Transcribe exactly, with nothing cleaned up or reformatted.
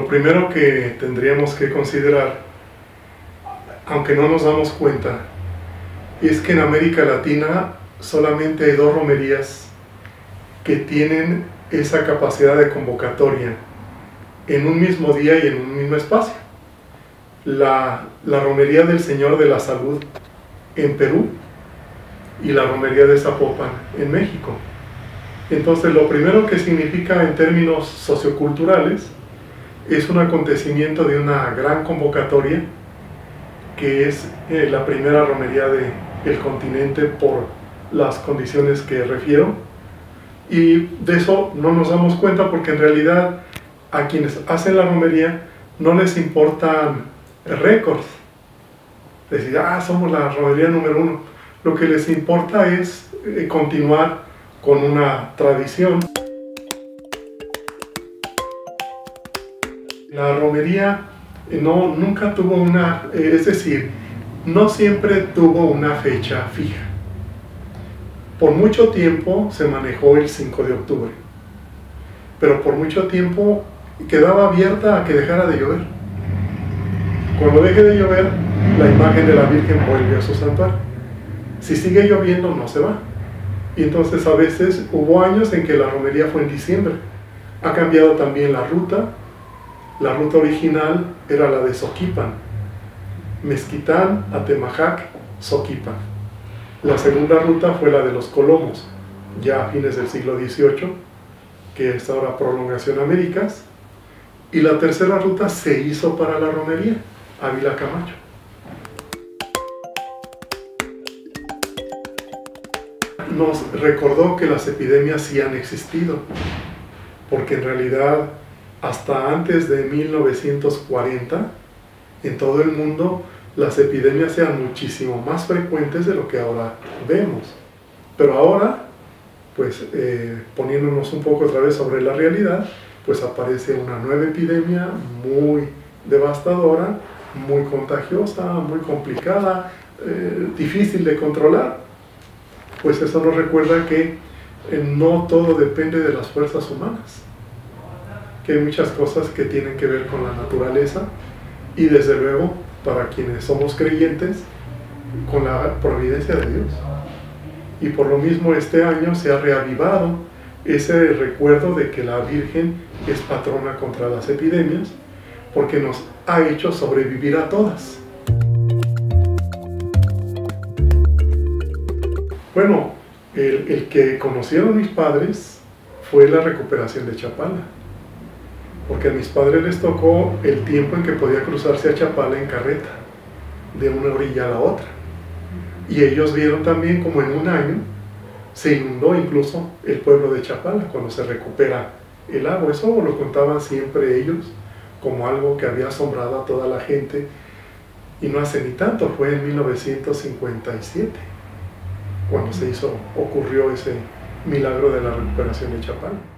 primero que tendríamos que considerar, aunque no nos damos cuenta, es que en América Latina solamente hay dos romerías que tienen esa capacidad de convocatoria en un mismo día y en un mismo espacio. La, la romería del Señor de la Salud en Perú y la romería de Zapopan en México. Entonces, lo primero que significa en términos socioculturales es un acontecimiento de una gran convocatoria, que es eh, la primera romería del continente por las condiciones que refiero, y de eso no nos damos cuenta porque en realidad a quienes hacen la romería no les importan récords, decir, ah, somos la romería número uno. Lo que les importa es eh, continuar con una tradición. La romería no, nunca tuvo una, eh, es decir, no siempre tuvo una fecha fija. Por mucho tiempo se manejó el cinco de octubre, pero por mucho tiempo quedaba abierta a que dejara de llover. Cuando deje de llover, la imagen de la Virgen vuelve a su santuario. Si sigue lloviendo, no se va. Y entonces a veces hubo años en que la romería fue en diciembre. Ha cambiado también la ruta. La ruta original era la de Soquipan, Mezquitán, Atemajac, Soquipan. La segunda ruta fue la de los Colomos, ya a fines del siglo dieciocho, que es ahora Prolongación Américas. Y la tercera ruta se hizo para la romería, Ávila Camacho. Nos recordó que las epidemias sí han existido, porque en realidad hasta antes de mil novecientos cuarenta, en todo el mundo, las epidemias eran muchísimo más frecuentes de lo que ahora vemos. Pero ahora, pues eh, poniéndonos un poco otra vez sobre la realidad, pues aparece una nueva epidemia muy devastadora, muy contagiosa, muy complicada, eh, difícil de controlar. Pues eso nos recuerda que eh, no todo depende de las fuerzas humanas, que hay muchas cosas que tienen que ver con la naturaleza y desde luego, para quienes somos creyentes, con la providencia de Dios. Y por lo mismo este año se ha reavivado ese recuerdo de que la Virgen es patrona contra las epidemias, porque nos ha hecho sobrevivir a todas. Bueno, el, el que conocieron mis padres fue la recuperación de Chapala, porque a mis padres les tocó el tiempo en que podía cruzarse a Chapala en carreta, de una orilla a la otra. Y ellos vieron también como en un año se inundó incluso el pueblo de Chapala cuando se recupera el agua. Eso lo contaban siempre ellos como algo que había asombrado a toda la gente, y no hace ni tanto, fue en mil novecientos cincuenta y siete cuando se hizo, ocurrió ese milagro de la recuperación de Chapala.